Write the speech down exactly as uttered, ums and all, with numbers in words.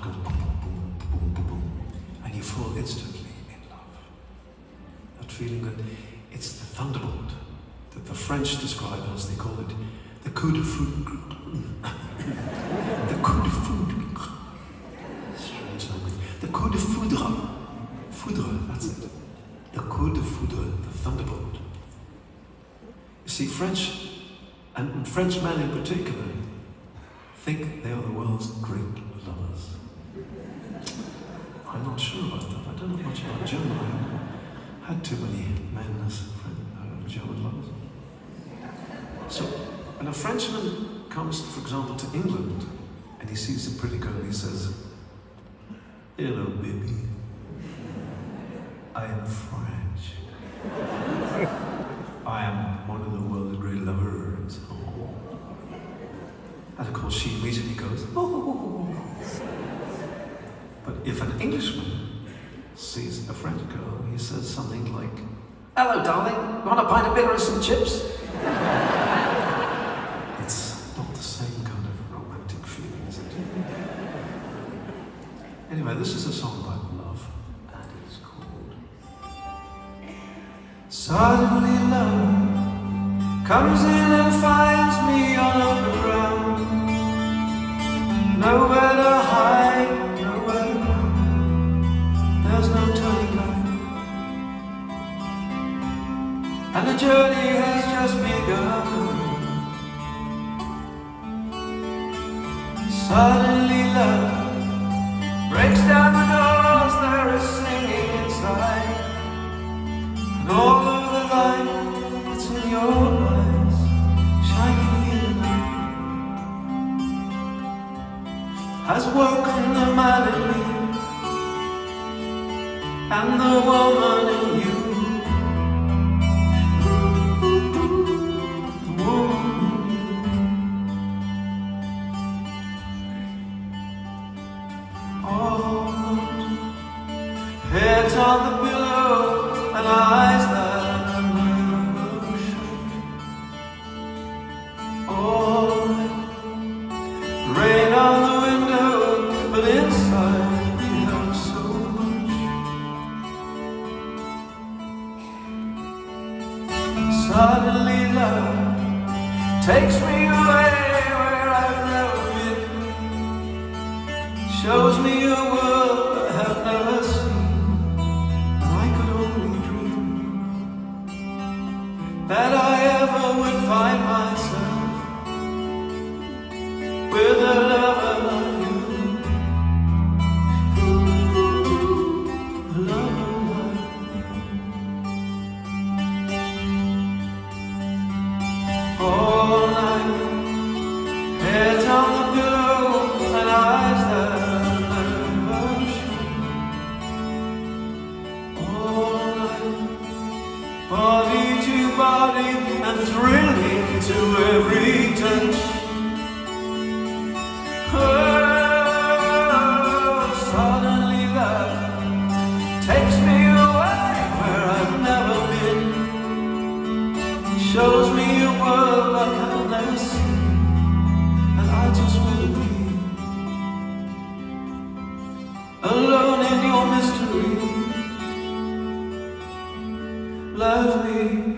goes boom, boom, boom, boom, boom, and you fall instantly in love. That feeling that it's the thunderbolt that the French describe as, they call it the coup de foudre. The coup de foudre. Strange language. The coup de foudre. Foudre, that's it. The coup de foudre, the thunderbolt. You see, French, and French men in particular, think they are the world's great lovers. I'm not sure about that. I don't know much about German. I had too many men as uh, German lovers. So, when a Frenchman comes, for example, to England, and he sees a pretty girl, he says, "Hello, baby. I am French. I am one of the world's great lovers." Oh. And of course, she immediately goes, "Oh." But if an Englishman sees a French girl, he says something like, "Hello, darling. Want a pint of beer and some chips?" It's not the same kind of romantic feeling, is it? Anyway, this is a song about love, and it's called Suddenly Love Comes In and Finds Me on open ground. Nowhere to hide, nowhere to run. There's no turning back, and the journey has just begun. Suddenly love breaks down the doors, there is singing inside, and all of the light that's in your eyes, shining in the night, has woken the man in me, and the woman in you. The woman. Heads on the pillow and eyes that are never shut. All night, rain on the window, but inside we have so much. Suddenly love takes me away where I've never been, shows me a world I have never seen. That I ever would find myself with a lover like you, a lover like you. All night, heads on the pillow and eyes that never shut. All night, body to body and thrilling to every touch. Oh, suddenly love takes me away where I've never been, shows me a world like I've never seen, and I just want to be alone in your mystery. Love me.